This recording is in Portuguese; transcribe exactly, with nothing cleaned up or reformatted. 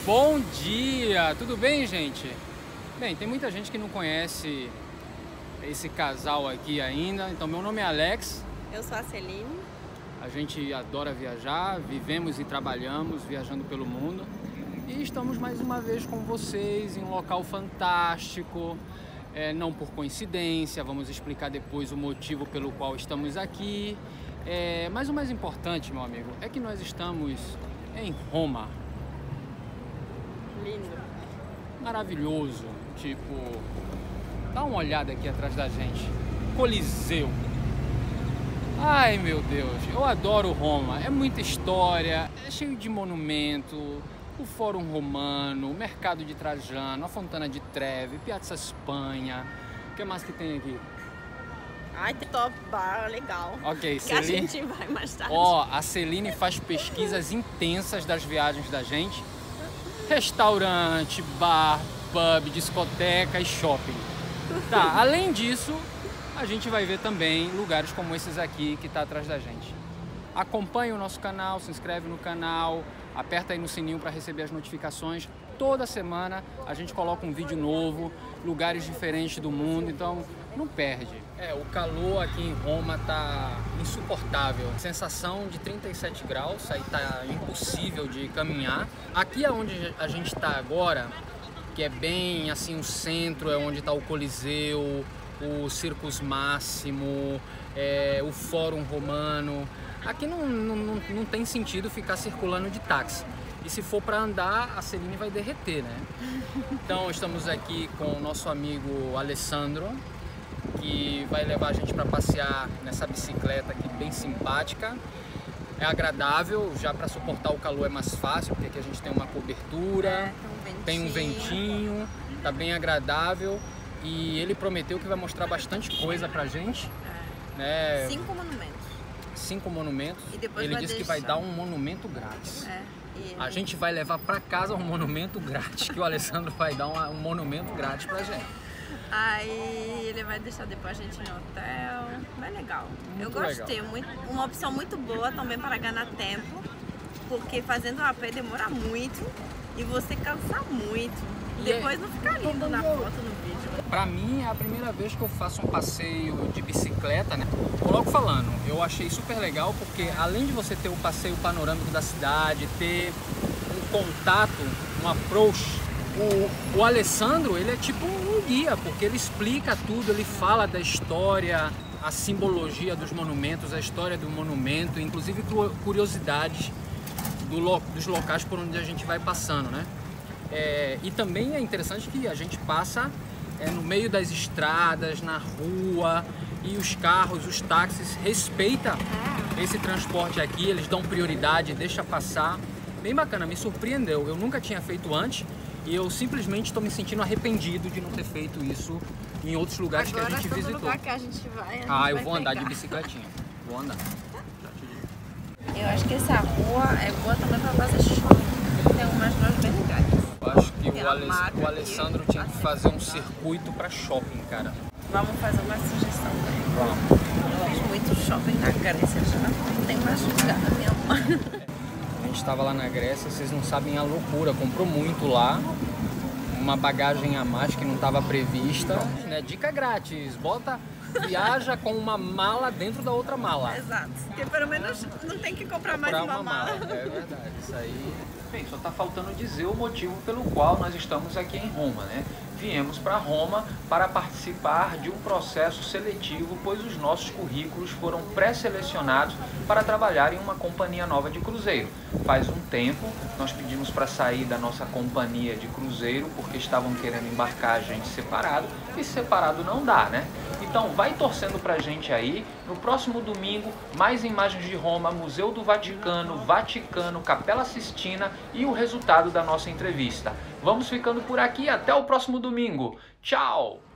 Bom dia, tudo bem, gente? Bem, tem muita gente que não conhece esse casal aqui ainda. Então, meu nome é Alex. Eu sou a Celine. A gente adora viajar, vivemos e trabalhamos viajando pelo mundo. E estamos mais uma vez com vocês em um local fantástico, é, não por coincidência. Vamos explicar depois o motivo pelo qual estamos aqui. É, mas o mais importante, meu amigo, é que nós estamos em Roma. Lindo. Maravilhoso, tipo, dá uma olhada aqui atrás da gente, Coliseu. Ai meu Deus, eu adoro Roma, é muita história, é cheio de monumento, o Fórum Romano, o Mercado de Trajano, a Fontana di Trevi, Piazza Espanha. O que mais que tem aqui? Ai, tem top bar, legal. Ok, que Celine. a gente vai mais tarde. Ó, a Celine faz pesquisas intensas das viagens da gente. Restaurante, bar, pub, discoteca e shopping. Tá, além disso, a gente vai ver também lugares como esses aqui que tá atrás da gente. Acompanhe o nosso canal, se inscreve no canal, aperta aí no sininho para receber as notificações. Toda semana a gente coloca um vídeo novo, lugares diferentes do mundo, então não perde. É, o calor aqui em Roma tá insuportável. Sensação de trinta e sete graus, aí tá impossível de caminhar. Aqui é onde a gente tá agora, que é bem assim o centro, é onde tá o Coliseu, o Circus Máximo, é, o Fórum Romano. Aqui não, não, não tem sentido ficar circulando de táxi. E se for para andar, a Celine vai derreter, né? Então estamos aqui com o nosso amigo Alessandro, que vai levar a gente para passear nessa bicicleta aqui bem simpática. É agradável, já para suportar o calor é mais fácil, porque aqui a gente tem uma cobertura, é, tem, um tem um ventinho, tá bem agradável. E ele prometeu que vai mostrar bastante coisa pra gente. É. Né? Cinco monumentos. Cinco monumentos. E depois ele vai disse deixar... que vai dar um monumento grátis. É. E a gente vai levar para casa um monumento grátis, que o Alessandro vai dar um, um monumento grátis pra gente. Aí ele vai deixar depois a gente no hotel. Vai legal. Muito Eu gostei. legal. Muito, uma opção muito boa também para ganhar tempo, porque fazendo a pé demora muito e você cansa muito. E depois é... não fica lindo na foto, no vídeo. Pra mim é a primeira vez que eu faço um passeio de bicicleta, né? Vou logo falando, eu achei super legal porque além de você ter o passeio panorâmico da cidade, ter um contato, um approach, o, o Alessandro, ele é tipo um guia, porque ele explica tudo, ele fala da história, a simbologia dos monumentos, a história do monumento, inclusive curiosidades do lo, dos locais por onde a gente vai passando, né? É, e também é interessante que a gente passa é, no meio das estradas, na rua, e os carros, os táxis respeitam esse transporte aqui, eles dão prioridade, deixa passar. Bem bacana, me surpreendeu, eu nunca tinha feito antes e eu simplesmente estou me sentindo arrependido de não ter feito isso em outros lugares Agora, que a gente todo visitou. lugar que a gente vai, a gente ah, eu vai vou andar pegar. de bicicletinha, vou andar. Eu acho que essa rua é boa também para fazer shopping, tem umas lojas bem legais. Eu acho que o, Ale o Alessandro tinha que fazer um circuito para shopping, cara. Vamos fazer uma sugestão dele. Vamos. Eu fiz muito shopping na Grécia já. Não tem mais lugar na minha mãe. A gente estava lá na Grécia, vocês não sabem a loucura. Comprou muito lá. Uma bagagem a mais que não estava prevista. Né? Dica grátis. Bota, viaja com uma mala dentro da outra mala. Exato. Porque pelo menos não tem que comprar mais uma, uma mala. mala. É verdade. Isso aí... Bem, só está faltando dizer o motivo pelo qual nós estamos aqui em Roma, né? Viemos para Roma para participar de um processo seletivo, pois os nossos currículos foram pré-selecionados para trabalhar em uma companhia nova de cruzeiro. Faz um tempo, nós pedimos para sair da nossa companhia de cruzeiro, porque estavam querendo embarcar a gente separado, e separado não dá, né? Então vai torcendo pra gente aí. No próximo domingo, mais imagens de Roma, Museu do Vaticano, Vaticano, Capela Sistina e o resultado da nossa entrevista. Vamos ficando por aqui, até o próximo domingo. Tchau!